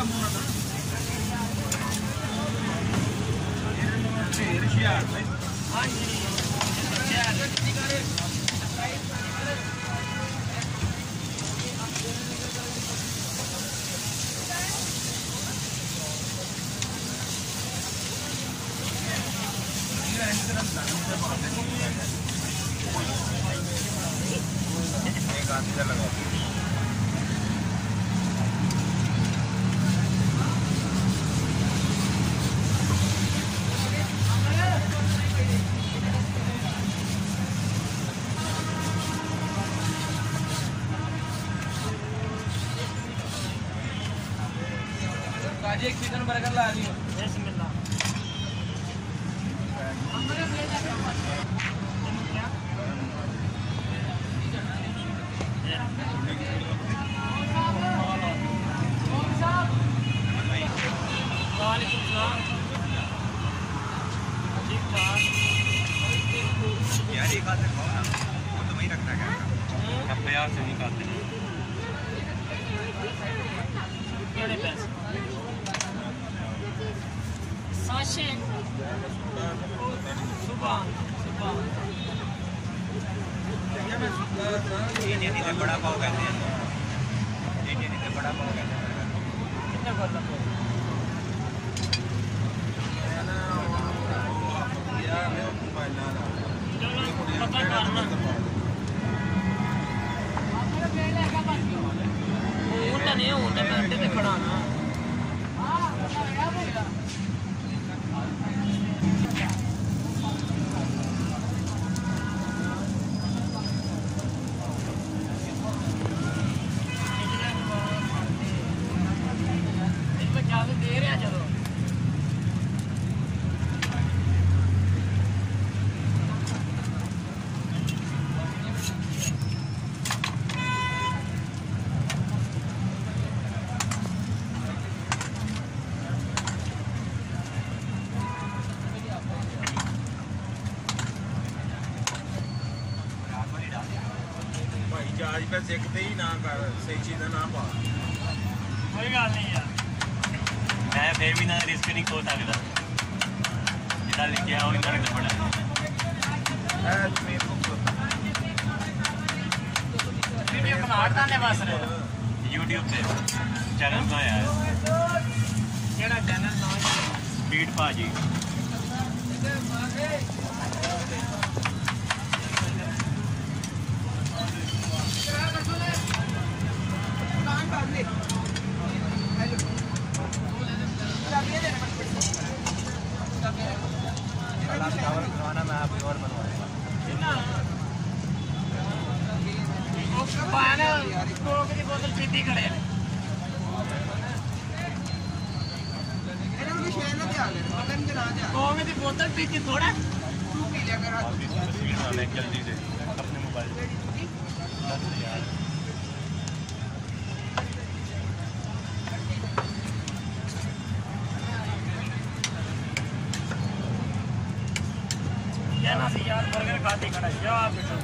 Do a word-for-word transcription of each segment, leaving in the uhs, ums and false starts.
एक chicken burger ला लियो। यार एक हाथ से खाओ ना, वो तो वही रखना क्या अब प्यार से निकालते हैं। सुबह सुबह इंडियन इधर बड़ा पाव कहते हैं, इंडियन इधर बड़ा पाव कहते हैं। कितने बोल रहा ऊँटा नहीं ऊँटा मैं अड्डे पे खड़ा ना। आज पे देखते ही ना कर सही चीज़ ना पा कोई गल नहीं यार मैं फिर भी ना रिस्क नहीं हो सकता जितना लिखा है वो इतना लिखना पड़ा है वीडियो बना डालने बस रे यूट्यूब पे चैनल का है केड़ा चैनल नाम है स्पीड पाजी खाना मैं आप और बनवाऊंगा कोक की बोतल पीती खड़े कोक की बोतल पीती थोड़ा जल्दी से अपने मोबाइल ना यार बर्गर खाते खड़ा या बेटा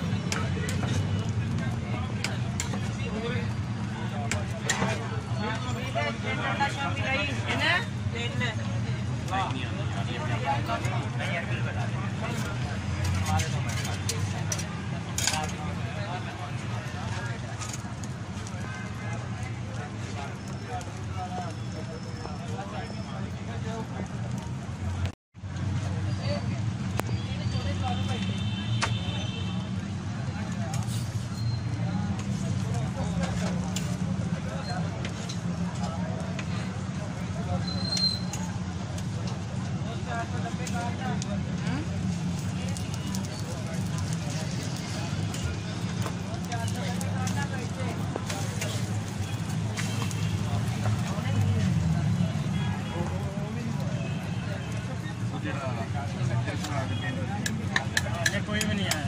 कोई भी नहीं आया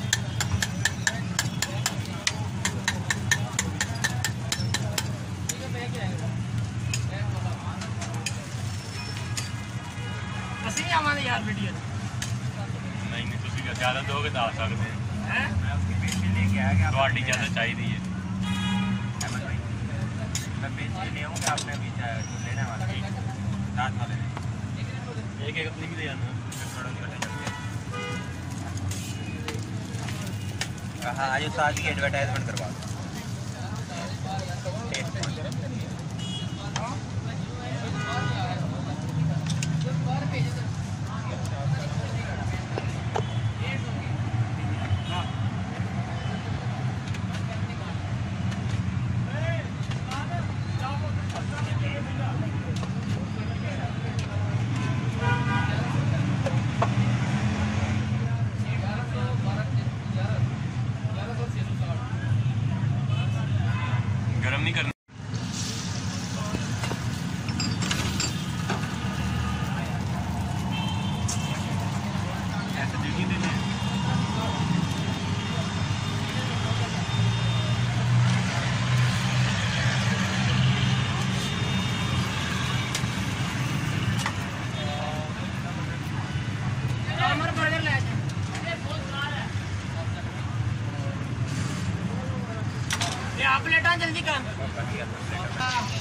ਅਸੀਂ ਨਹੀਂ ਆਵਾਂਗੇ यार वीडियो नहीं नहीं ਤੁਸੀਂ ज़्यादा दोगे तो आ सकते हैं हैं मैं उसकी पेटी लेके आ गया ਤੁਹਾਡੀ ज़्यादा चाहिए है मैं पेटी ले आऊँगा आपने भी लेना वाला रात वाले एक एक अपनी भी ले आना हाँ आज उस्ताद की एडवर्टाइजमेंट करवा दो गरम नहीं करना ऐसे दिल नहीं देने हमारा बर्गर ले जा ये आप लेटा जल्दी कर